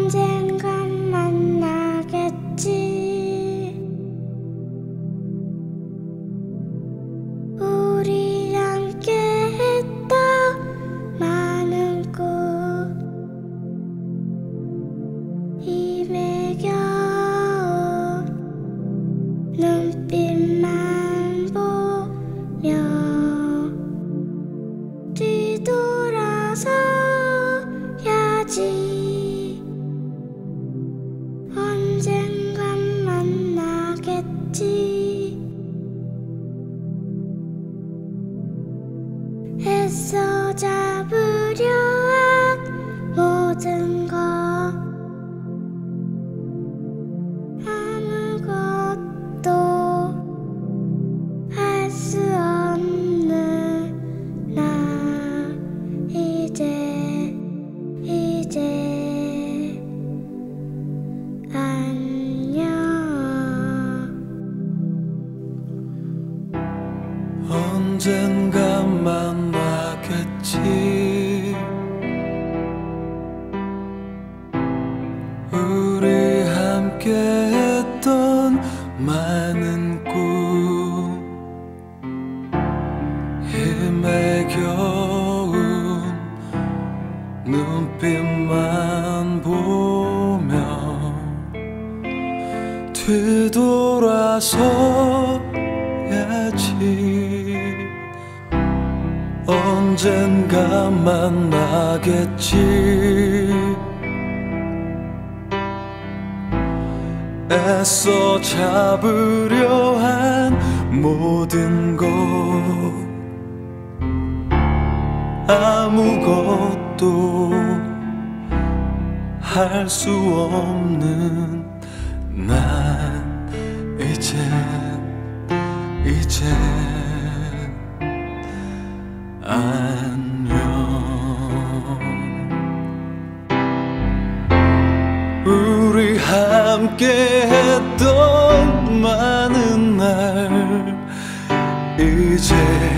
언젠간 만나겠지. 우리 함께 했던 많은 꿈 힘에 겨운 눈빛만 보며 뒤돌아서야지. 언젠간 만나겠지. 애써 잡으려 한 모든 것 아무것도 할 수 없는 나 이제 안녕. 언젠간 만나겠지. 우리 함께 했던 많은 꿈 힘에 겨운 눈빛만 보며 뒤돌아서야지. 언젠가 만나겠지. 애써 잡으려 한 모든 것 아무것도 할 수 없는 난 이제 안녕. 우리 함께 했던 많은 날 이제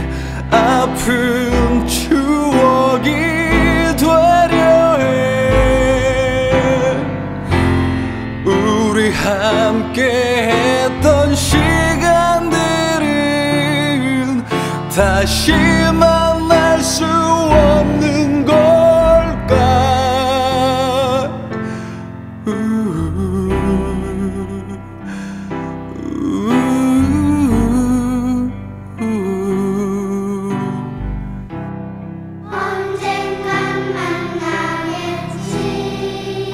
아픈 추억이 되려 해. 우리 함께 했던 시간들은 다시 만날 수 없는 걸까. 언젠간 만나겠지.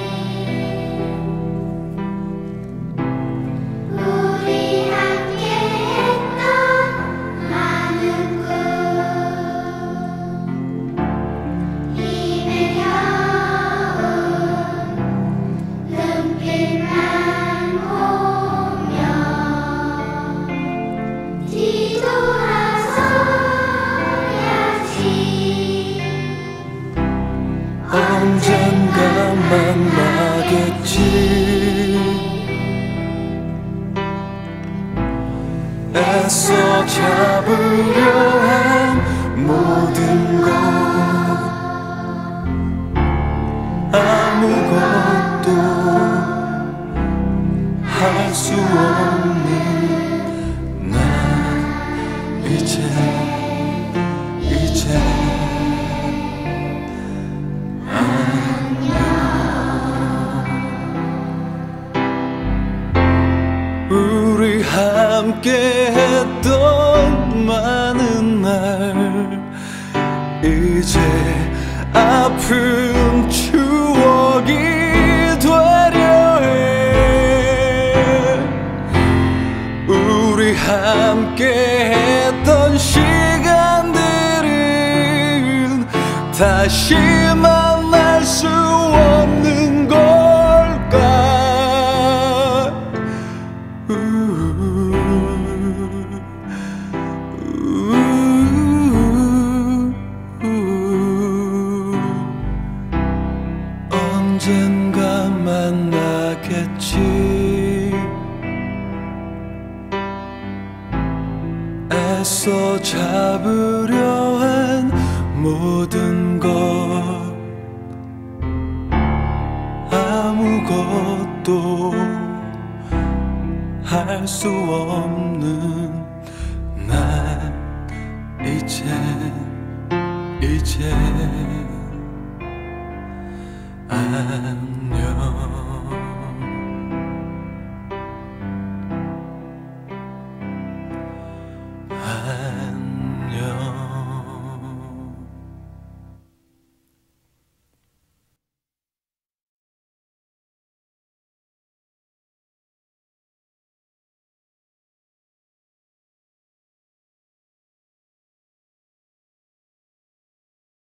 우리 함께 했던 많은 꿈 힘에 겨운 눈빛만 보며 뒤돌아서야지. 언젠가 만나겠지. 애써 잡으려 한 모든 것 아무것도 할 수 없는 난 이제 우리 함께 했던 많은 날 이제 아픈 추억이 되려 해. 우리 함께 했던 시간들은 다시 만날 수 없는 걸까. 언젠가 만나겠지. 애써 잡으려 한 모든 것 아무 아무도 할 수 없는 난 이제 안